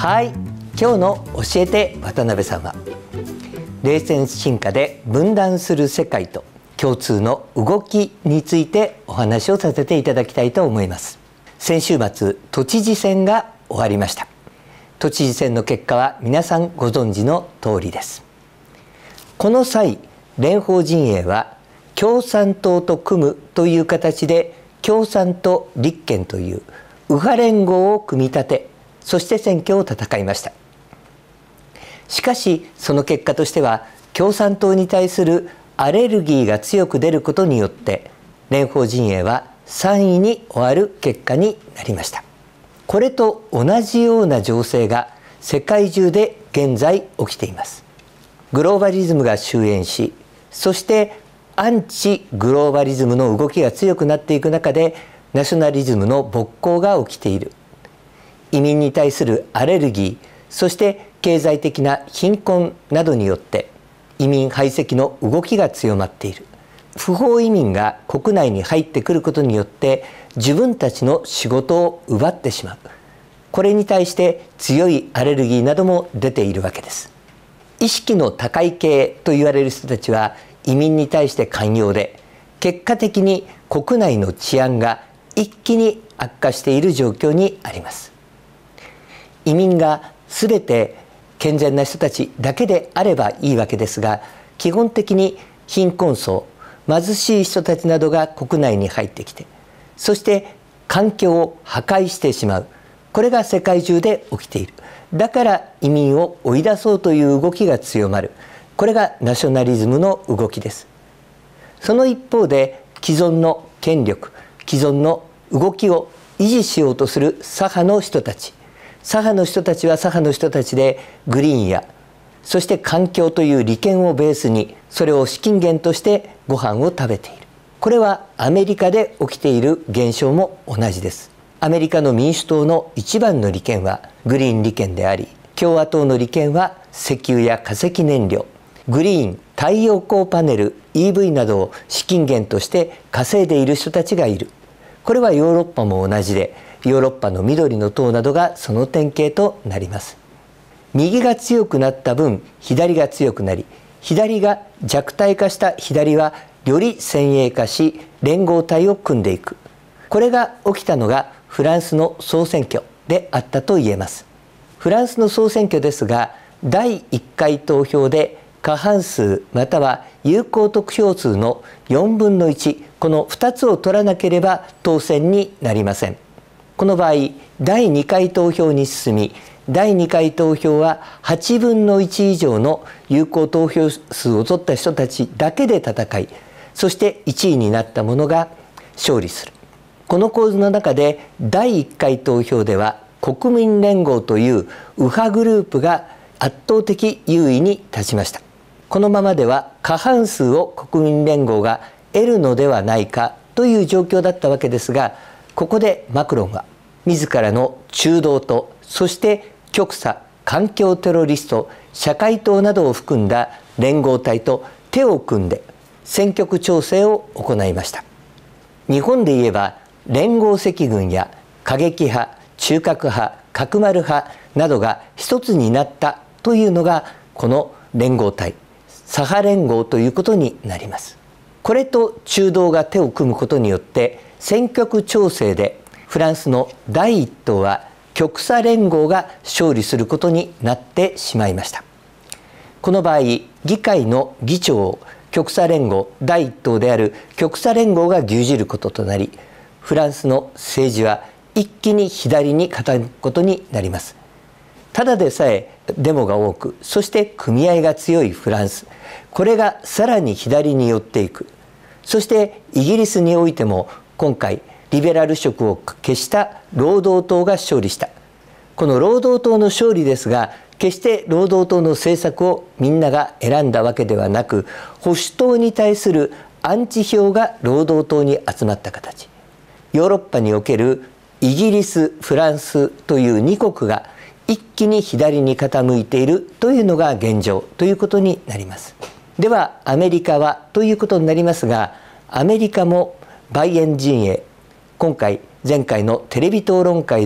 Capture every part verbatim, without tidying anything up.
はい、今日の教えて渡辺さんは、冷戦進化で分断する世界と共通の動きについてお話をさせていただきたいと思います。先週末、都知事選が終わりました。都知事選の結果は皆さんご存知の通りです。この際、蓮舫陣営は共産党と組むという形で共産と立憲という右派連合を組み立て、そして選挙を戦いました。しかしその結果としては、共産党に対するアレルギーが強く出ることによって蓮舫陣営はさんいに終わる結果になりました。これと同じような情勢が世界中で現在起きています。グローバリズムが終焉し、そしてアンチグローバリズムの動きが強くなっていく中で、ナショナリズムの勃興が起きている。移民に対するアレルギー、そして経済的な貧困などによって移民排斥の動きが強まっている。不法移民が国内に入ってくることによって自分たちの仕事を奪ってしまう。これに対して強いアレルギーなども出ているわけです。意識の高い系と言われる人たちは移民に対して寛容で、結果的に国内の治安が一気に悪化している状況にあります。移民が全て健全な人たちだけであればいいわけですが、基本的に貧困層、貧しい人たちなどが国内に入ってきて、そして環境を破壊してしまう。これが世界中で起きている。だから移民を追い出そうという動きが強まる。これがナショナリズムの動きです。その一方で、既存の権力、既存の動きを維持しようとする左派の人たち。左派の人たちは左派の人たちで、グリーンやそして環境という利権をベースに、それを資金源としてご飯を食べている。これはアメリカで起きている現象も同じです。アメリカの民主党の一番の利権はグリーン利権であり、共和党の利権は石油や化石燃料、グリーン、太陽光パネル、イーブイ などを資金源として稼いでいる人たちがいる。これはヨーロッパも同じで、ヨーロッパの緑の党などがその典型となります。右が強くなった分、左が強くなり、左が弱体化した左はより先鋭化し、連合体を組んでいく。これが起きたのがフランスの総選挙であったと言えます。フランスの総選挙ですが、だいいっかい投票で過半数または有効得票数のよんぶんのいち、このふたつを取らなければ当選になりません。この場合、だいにかい投票に進み、だいにかい投票ははちぶんのいち以上の有効投票数を取った人たちだけで戦い、そしていちいになった者が勝利する。この構図の中でだいいっかい投票では国民連合という右派グループが圧倒的優位に立ちました。このままでは過半数を国民連合が得るのではないかという状況だったわけですが、ここでマクロンは自らの中道と、そして極左、環境テロリスト、社会党などを含んだ連合体と手を組んで選挙区調整を行いました。日本で言えば連合赤軍や過激派、中核派、角丸派などが一つになったというのがこの連合体、左派連合ということになります。これと中道が手を組むことによって選挙区調整でフランスのだいいっ党は極左連合が勝利することになってしまいました。この場合、議会の議長を極左連合だいいっ党である極左連合が牛耳ることとなり、フランスの政治は一気に左に傾くことになります。ただでさえデモが多く、そして組合が強いフランス、これがさらに左に寄っていく。そしてイギリスにおいても今回リベラル色を消した労働党が勝利した。この労働党の勝利ですが、決して労働党の政策をみんなが選んだわけではなく、保守党に対するアンチ票が労働党に集まった形。ヨーロッパにおけるイギリス、フランスというにこくが一気に左に傾いているというのが現状ということになります。ではアメリカはということになりますが、アメリカもバイデン陣営、今回前回のテレビ討論会で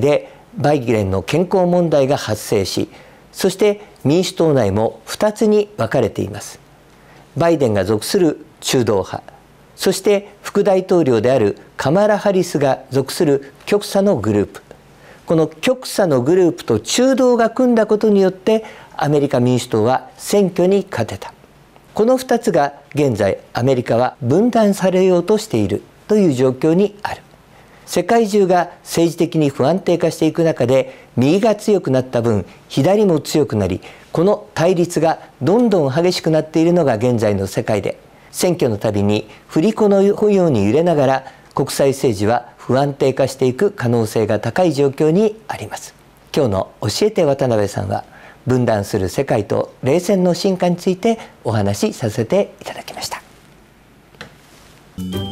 バイデンの健康問題が発生し、そして民主党内もふたつに分かれています。バイデンが属する中道派、そして副大統領であるカマラ・ハリスが属する極左のグループ。この極左のグループと中道が組んだことによってアメリカ民主党は選挙に勝てた。このふたつが現在アメリカは分断されようとしているという状況にある。世界中が政治的に不安定化していく中で、右が強くなった分左も強くなり、この対立がどんどん激しくなっているのが現在の世界で、選挙のたびに振り子のように揺れながら国際政治は不安定化していく可能性が高い状況にあります。今日の教えて渡辺さんは、分断する世界と冷戦の進化についてお話しさせていただきました。